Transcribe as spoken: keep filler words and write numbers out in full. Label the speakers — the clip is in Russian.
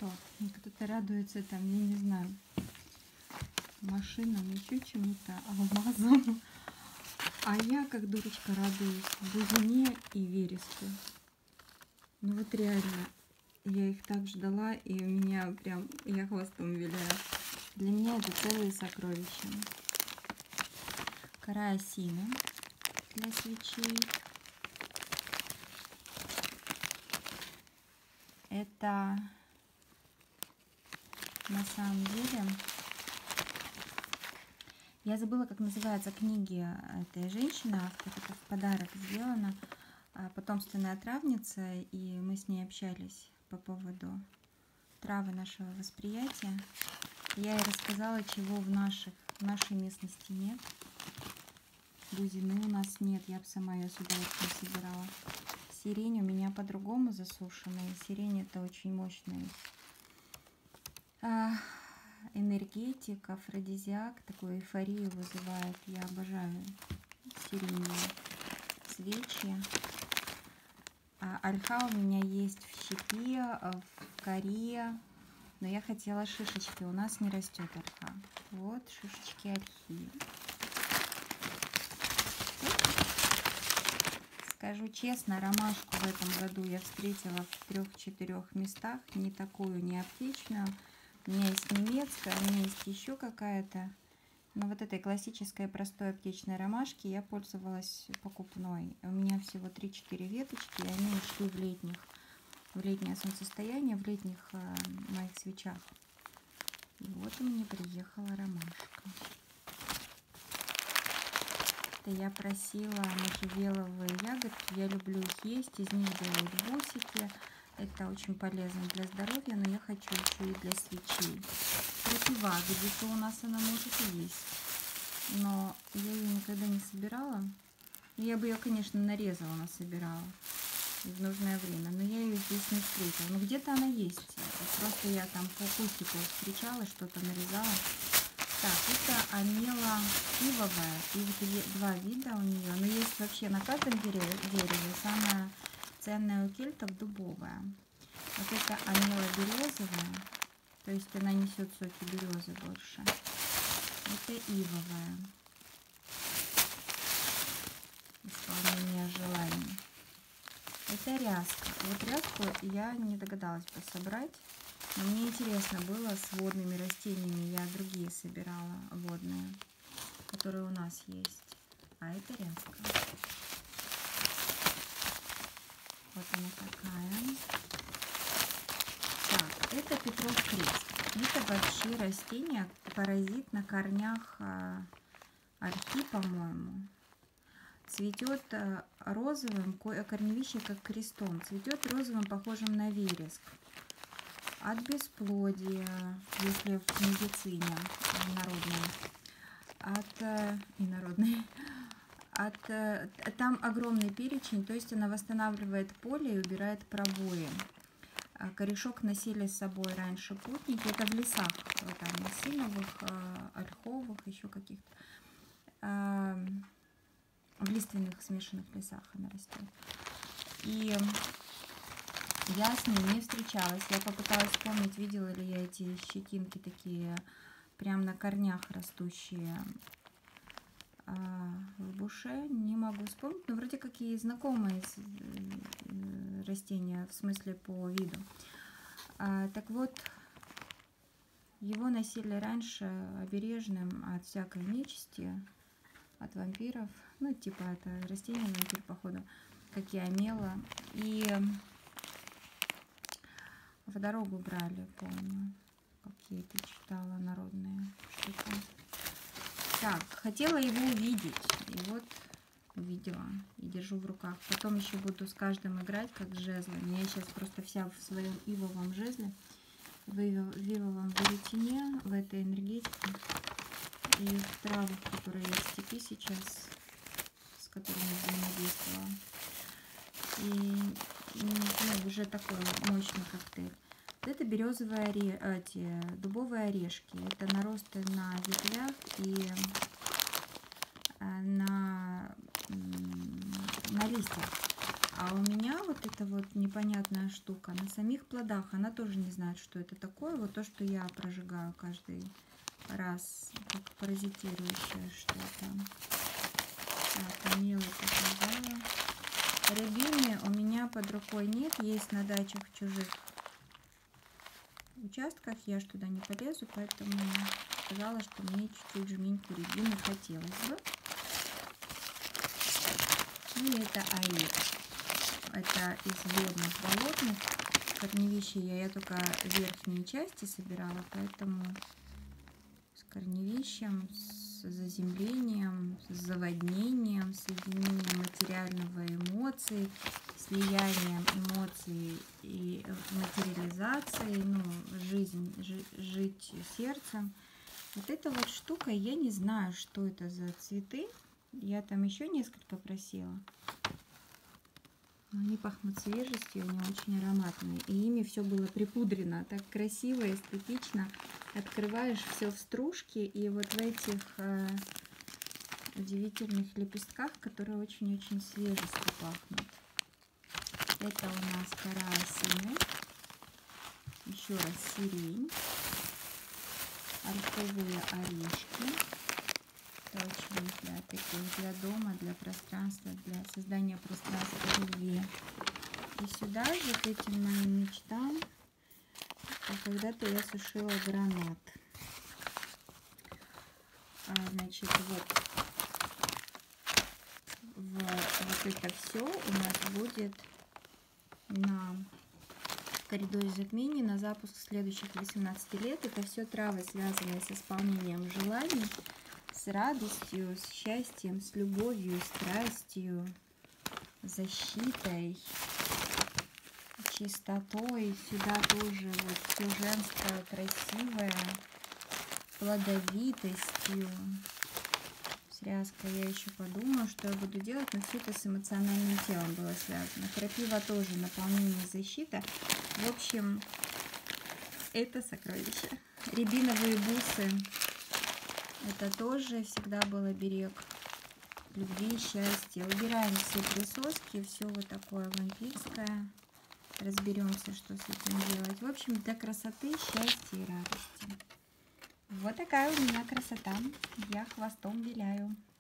Speaker 1: что? Кто-то радуется там, я не знаю, машинам, еще чему-то, алмазам. А я, как дурочка, радуюсь бузине и вереску. Ну вот реально, я их так ждала, и у меня прям, я хвостом виляю. Для меня это целые сокровища. Кора осины для свечей. Это на самом деле... Я забыла, как называются книги этой женщины, автор, это в подарок сделано. Потомственная травница, и мы с ней общались по поводу травы нашего восприятия. Я ей рассказала, чего в, наших, в нашей местности нет. Бузины у нас нет, я бы сама ее с удовольствием собирала. Сирень у меня по-другому засушенная. Сирень это очень мощный а, энергетик, афродизиак, такую эйфорию вызывает. Я обожаю сиреневые свечи. А, ольха у меня есть в щепе, в коре, но я хотела шишечки. У нас не растет ольха. Вот шишечки ольхи. Скажу честно, ромашку в этом году я встретила в трех-четырех местах. Не такую, не аптечную. У меня есть немецкая, у меня есть еще какая-то. Но вот этой классической простой аптечной ромашки я пользовалась покупной. У меня всего три-четыре веточки, и они ушли в летних, в летнее солнцестояние, в летних э, моих свечах. И вот у меня приехала ромашка. Это я просила можжевеловые ягодки. Я люблю их есть, из них делают бусики. Это очень полезно для здоровья, но я хочу еще и для свечей. Противоядие у нас она может и есть, но я ее никогда не собирала. Я бы ее, конечно, нарезала, насобирала в нужное время, но я ее здесь не встретила. Но где-то она есть. Просто я там по кустику встречала, что-то нарезала. Так, это амела ивовая. Их два вида у нее, но есть вообще на каждом дереве. дереве. Самое ценное у кельтов дубовая. Вот это амела березовая, то есть она несет соки березы больше. Это ивовая. Исполнение желаний. Это ряска. Вот ряску я не догадалась бы собрать, но мне интересно было с водными растениями. Я другие собирала водные, которые у нас есть. А это ряска. Вот она такая. Так, это Петров крест. Это вообще растение, паразит на корнях ольхи, по-моему. Цветет розовым, корневище как крестом. Цветет розовым, похожим на вереск. От бесплодия, если в медицине народной. От и народной. От, там огромный перечень, то есть она восстанавливает поле и убирает пробои. Корешок носили с собой раньше путники. Это в лесах, там, осиновых, ольховых, еще каких-то. В лиственных смешанных лесах она растет. И я с ней не встречалась. Я попыталась вспомнить, видела ли я эти щетинки такие, прям на корнях растущие в буше. Не могу вспомнить, но вроде какие знакомые растения, в смысле по виду. А, так вот, его носили раньше обережным от всякой нечисти, от вампиров. Ну, типа это растение вампир, походу, как и амела. И в дорогу брали, помню, какие-то читала народные штуки. Так, хотела его увидеть. И вот увидела. И держу в руках. Потом еще буду с каждым играть, как с жезлами. Я сейчас просто вся в своем ивовом жезле. В ивовом веретене, в этой энергетике. И в травах, которые есть в степи сейчас, с которыми взаимодействовала. И, и ну, уже такой мощный коктейль. Это березовые орешки, дубовые орешки. Это наросты на ветвях и на, на листьях. А у меня вот эта вот непонятная штука на самих плодах, она тоже не знает, что это такое. Вот то, что я прожигаю каждый раз, как паразитирующее что-то. Так, мелочь показала. Рябины у меня под рукой нет, есть на дачах в чужих участках, я ж туда не полезу, поэтому сказала, что мне чуть-чуть жменьку рябины хотелось бы. Ну и это аид. Это из водных болотных. Корневища я, я только верхние части собирала, поэтому с корневищем, с заземлением, с заводнением, соединением материального эмоций, слиянием эмоций и материализации, ну, жизнь, жи, жить сердцем. Вот эта вот штука, я не знаю, что это за цветы. Я там еще несколько просила. Они пахнут свежестью, они очень ароматные. И ими все было припудрено. Так красиво, эстетично. Открываешь все в стружке. И вот в этих э, удивительных лепестках, которые очень-очень свежестью пахнут. Это у нас кора осины. Еще раз сирень. Ольховые орешки. Это очень для таких, для дома, для пространства, для создания пространства любви. И сюда же к этим моим мечтам когда-то я сушила гранат. А, значит, вот, в, вот это все у нас будет на коридоре затмений на запуск следующих восемнадцати лет. Это все травы, связанные с исполнением желаний, с радостью, с счастьем, с любовью, страстью, защитой, чистотой. Сюда тоже вот все женское, красивое, плодовитостью. С ряской я еще подумаю, что я буду делать, но все это с эмоциональным телом было связано. Крапива тоже, наполнение, защита. В общем, это сокровище. Рябиновые бусы. Это тоже всегда был оберег любви, счастья. Убираем все присоски, все вот такое вампирское. Разберемся, что с этим делать. В общем, для красоты, счастья и радости. Вот такая у меня красота. Я хвостом виляю.